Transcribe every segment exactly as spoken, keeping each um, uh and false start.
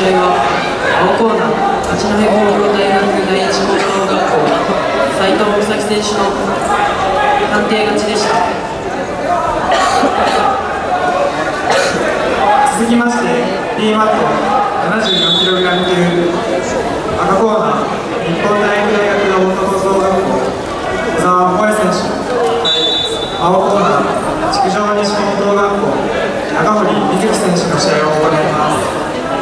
合は青コーナー八戸工業大学第一高等学校斉藤美咲選手の判定勝ちでした。 続きまして B マット ななじゅうよんキログラム 級赤コーナー日本体育大学の元高等学校小沢萌選手、青コーナー築城西高等学校長堀美月選手の試合を行います。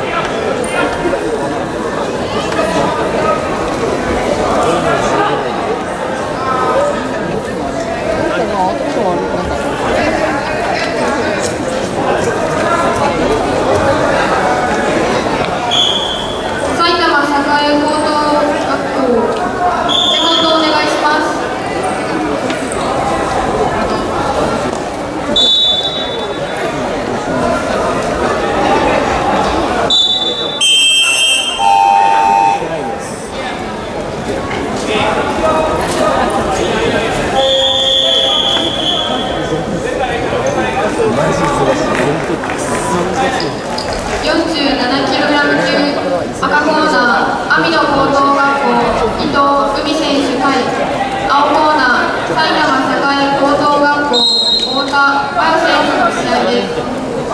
よんじゅうななキログラム 級赤コーナー網野高等学校伊藤海選手対青コーナー埼玉栄高等学校太田真代選手の試合です。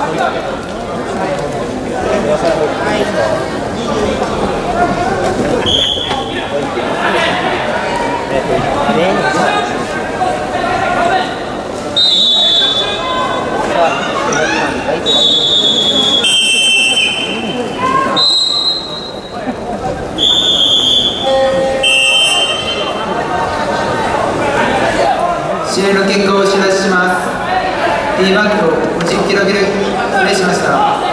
試合の結果をお知らせします。 B マットごじゅっキロ級失礼しました。